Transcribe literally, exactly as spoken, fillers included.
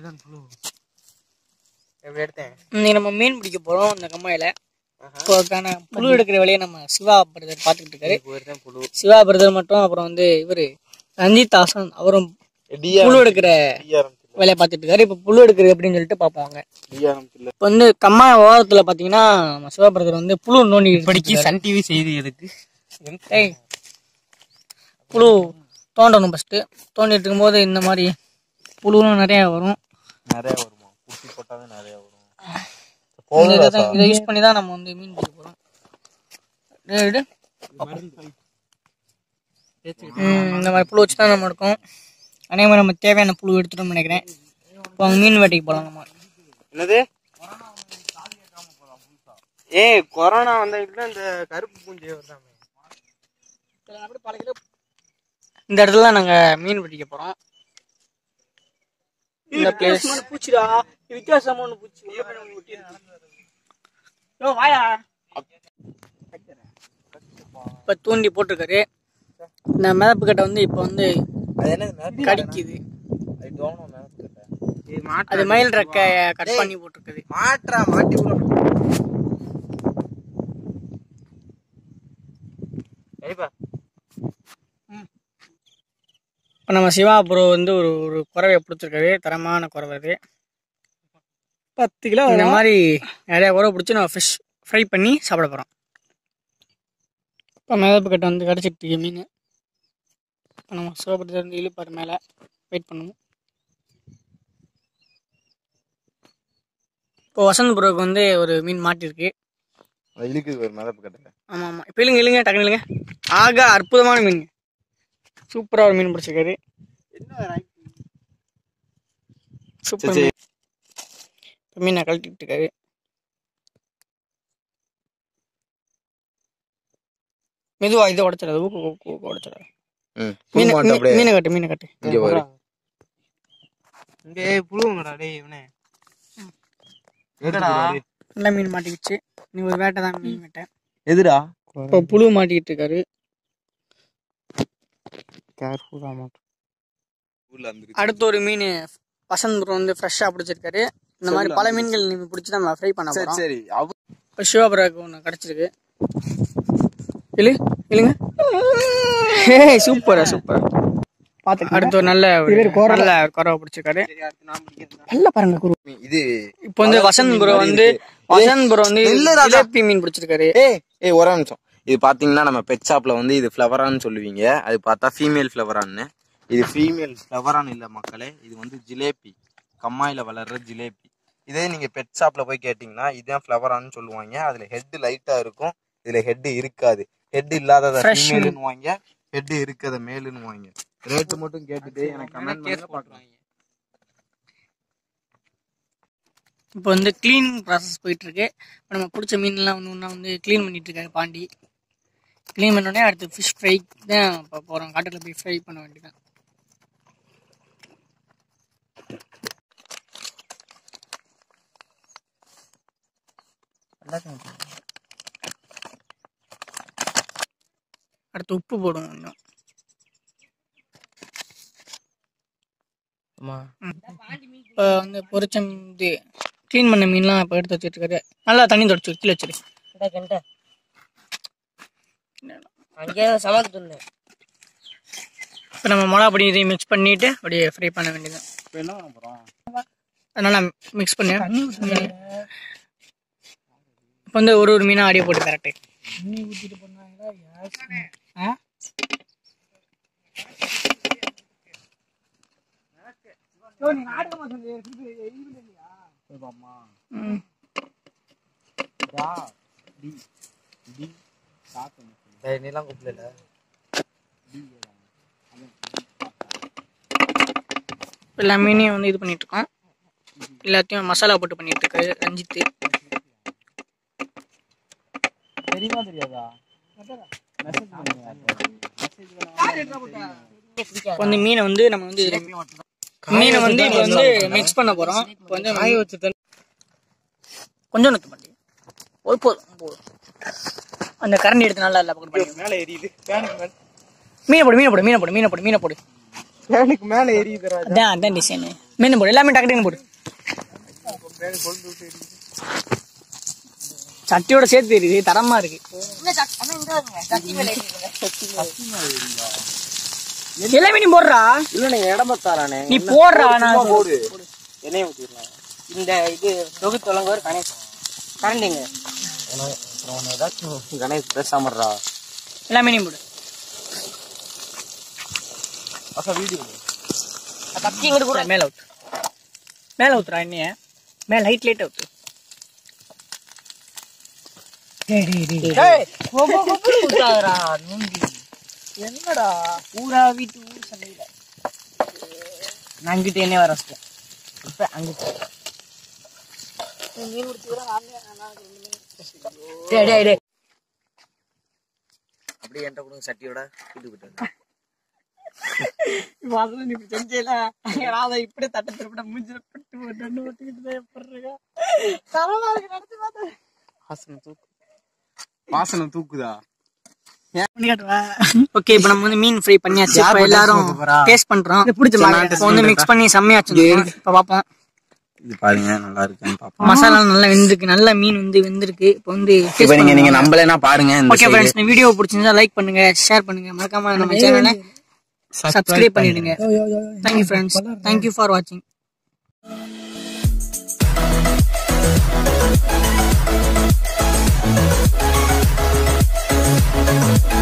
எப்படி எடுத்தேன்? இன்னைக்கு நம்ம மீன் பிடிக்க போறோம் அந்த கம்மாயில. இப்போக்கான புழு எடுக்கிற வேலையை நம்ம சிவா பிரதர் பார்த்துக்கிட்டு இருக்காரு. சிவா பிரதர் மட்டும் அப்புறம் வந்து இவரு ரஞ்சித் ஆசன் அவரும் புழு எடுக்கிற வேலையை பார்த்துட்டு இருக்காரு. இப்ப புழு எடுக்கிறது எப்படின்னு சொல்லிட்டு பார்ப்பாங்க. இப்ப வந்து கம்மாய் ஓரத்துல பாத்தீங்கன்னா நம்ம சிவா பிரதர் வந்து புழு நோண்டி படிக்க சன் டிவி செய்தி எதுக்கு புழு தோண்டணும். ஃபர்ஸ்ட் தோண்டிட்டு இருக்கும் போது இந்த மாதிரி புழுவும் நிறைய வரும். நிறைய வருமா? குட்டி போட்டாவே நிறைய வரும். இதை யூஸ் பண்ணி தான் நம்ம வந்து மீன் பிடிக்க போறோம். இந்த மாதிரி புழு வச்சுதான் நம்ம எடுக்கோம். அதே மாதிரி நம்ம தேவையான புழு எடுத்துட்டோம்னு நினைக்கிறேன். இப்போ அவங்க மீன் வேட்டைக்கு போகலாம். நம்ம என்னது ஏ கொரோனா வந்த இந்த கருப்பு பூஞ்சி வருதாமே. இந்த இடத்துல நாங்க மீன் பிடிக்க போறோம். இந்த பிளேஸ் பூச்சிடா, வித்தியாசமான பூச்சி. இப்ப தூண்டி போட்டிருக்காரு. இந்த மிதப்பு கட்டை வந்து இப்ப வந்து கடிக்குது. அது மயில் ரெக்க கட் பண்ணி போட்டிருக்குது. மாற்றா மாட்டி இப்போ நம்ம சிவா ப்ரோ வந்து ஒரு ஒரு குறவையை பிடிச்சிருக்காரு. தரமான குறவை. அது பத்து கிலோ. இந்த மாதிரி நிறையா குறவை பிடிச்சி நம்ம ஃபிஷ் ஃப்ரை பண்ணி சாப்பிட போகிறோம். இப்போ மிதப்பு கட்டை வந்து கிடச்சிட்டு மீன். இப்போ நம்ம சிவபுரத்தில் இருந்து இழுப்பாரு மேலே வெயிட் பண்ணுவோம். இப்போ வசந்த் ப்ரோவுக்கு வந்து ஒரு மீன் மாட்டிருக்கு. ஆமாம் ஆமாம். இப்போ இல்லைங்க இல்லைங்க டக்குனு இல்லைங்க. ஆக அற்புதமான மீன். சூப்பராக ஒரு மீன் பிடிச்சிருக்காரு. சூப்பர் மீன். இப்போ மீனை கழட்டிட்டு இருக்காரு. மெதுவா இதை உடைச்சிடாது. ஊக்கு ஊக்கு உடைச்சிடாது. மீனை கட்டு மீனை கட்டு. இங்கே புழுங்கடா டேய் இவனே. நல்ல மீன் மாட்டிக்கிச்சு. நீ ஒரு வேட்டை தான் மீன் வேட்டை. எதுடா? இப்போ புழு மாட்டிக்கிட்டு இருக்காரு. அடுத்த ஒரு மீன் வசந்த் ப்ரோ வந்து ஃப்ரெஷ்ஷாக பிடிச்சிருக்காரு. இந்த மாதிரி பல மீன்கள் நீங்கள் பிடிச்சி நம்ம ஃப்ரை பண்ண போகிறோம். சரி. இப்போ சிவபுராவுக்கு ஒன்று கிடச்சிருக்கு. இல்லை இல்லைங்க. ஹே சூப்பரா சூப்பர். பார்த்து அடுத்து ஒரு நல்ல நல்ல குறவை பிடிச்சிருக்காரு. நல்ல பாருங்க குரு. இது இப்போ வந்து வசந்த் ப்ரோ வந்து வசந்த் ப்ரோ வந்து ஜிலேபி மீன் பிடிச்சிருக்காரு. ஏய் ஏய் ஒரு நிமிஷம். இது பாத்தீங்கன்னா நம்ம பெட் ஷாப்ல வந்து இது ஃப்ளவரான்னு சொல்லுவீங்க. அது பார்த்தா ஃபீமேல் ஃப்ளவரான்னு. இது ஃபீமேல் ஃப்ளவரான் இல்ல மக்களே. இது வந்து ஜிலேபி, கம்மாயில வளர்ற ஜிலேபி. இதே நீங்க பெட் ஷாப்ல போய் கேட்டீங்கன்னா இதுதான் ஃப்ளவரான்னு சொல்லுவாங்க. அதுல ஹெட் லைட்டா இருக்கும், இதுல ஹெட் இருக்காது. ஹெட் இல்லாதத ஃபீமேல்னு வாங்க, ஹெட் இருக்கத மேல்னு வாங்க. ரேட் மட்டும் கேட்டுட்டு எனக்கு கமெண்ட் பண்ணுங்க பார்க்கலாம். இப்போ வந்து கிளீனிங் ப்ராசஸ் போயிட்டு இருக்கு. இப்போ நம்ம பிடிச்ச மீன்லாம் ஒன்று ஒன்றா வந்து க்ளீன் பண்ணிட்டு இருக்காரு பாண்டி. க்ளீன் பண்ணோடனே அடுத்து ஃபிஷ் ஃப்ரை தான் இப்போ போகிறோம். காட்டுல போய் ஃப்ரை பண்ண வேண்டியதான். அடுத்து உப்பு போடுவோம் கொஞ்சம். இப்போ வந்து பொரிச்ச இது க்ளீன் பண்ண மீன்லாம் இப்போ எடுத்து வச்சுட்டு இருக்காரு. நல்லா தண்ணி தொடச்சு கீழே வச்சிரு. இப்போ நம்ம மிளகா பொடி இதையும் மிக்ஸ் பண்ணிட்டு அப்படியே ஃப்ரை பண்ண வேண்டியதான். அதனால மிக்ஸ் பண்ணு. இப்போ வந்து ஒரு ஒரு மீனாக அடியே போட்டு கரெக்டு. எல்லா மீனையும் வந்து இது பண்ணிட்டு இருக்கோம். எல்லாத்தையும் மசாலா போட்டு பண்ணிட்டு இருக்காரு ரஞ்சித்து. வந்து மீனை வந்து நம்ம வந்து மீனை வந்து இப்போ வந்து மிக்ஸ் பண்ண போறோம். இப்போ வந்து கொஞ்சம் நூற்று மாட்டேன் ஒரு போதும் போதும். அந்த கரண்டி எடுத்து நல்லா இல்லை பக்கம் மேலே எரியுது. மீனை போடு மீனை போடு மீனை போடு மீனை போடு மீனை போடு ஃபேனுக்கு மேல எரியுது ராஜா. அதான் அதான் டிசைன். மீன் போடு, எல்லாமே டக்கு டக்குன்னு போடு. சட்டியோட சேர்த்து எரியுது, தரமா இருக்கு. எல்லா மீனும் போடுறா. இல்ல நீங்க இடம் பார்த்தாரானே, நீ போடுறா. நான் போடு. எண்ணெய் ஊற்றிடலாம். இந்த இது தொகுத்து வழங்குவார் கணேஷ். கரண்டிங்க ஏதாச்சும் கணேஷ் பேசாமறா. எல்லா மீனையும் போடு. வீடியோ கத்தி இங்கிட்டு கூட மேல ஊத்து, மேல ஊத்துறா எண்ணெய, மேல லைட் லைட் ஊத்து. என்னடா ஊரா வீட்டு ஊர் சண்டையில நான் அங்கிட்ட என்ன வர வச்சிட்டேன். இப்ப அங்கிட்ட அப்படியே என்கிட்ட கொடுங்க சட்டியோட கூட்டு விட்டு. செஞ்சல இப்படி தட்ட திருப்பிட மூஞ்சில பட்டு ஓட்டிக்கிட்டு வாசனை தூக்கு, வாசனை தூக்குதா. ஓகே, இப்போ நம்ம வந்து மீன் ஃப்ரை பண்ணியாச்சு. இப்போ எல்லாரும் டேஸ்ட் பண்றோம். இப்போ வந்து மிக்ஸ் பண்ணி செம்மையாச்சு. இப்போ பாப்போம். இது பாருங்க நல்லா இருக்குன்னு பாப்போம். மசாலா நல்லா வெந்திருக்கு, நல்ல மீன் வந்து வெந்திருக்கு. இப்போ வந்து இப்போ நீங்க நீங்க நம்பலனா பாருங்க. ஓகே फ्रेंड्स, இந்த வீடியோ பிடிச்சிருந்தா லைக் பண்ணுங்க, ஷேர் பண்ணுங்க, மறக்காம நம்ம சேனலை சப்ஸ்கிரைப் பண்ணிடுங்க. Thank you friends, thank you for watching. We'll be right back.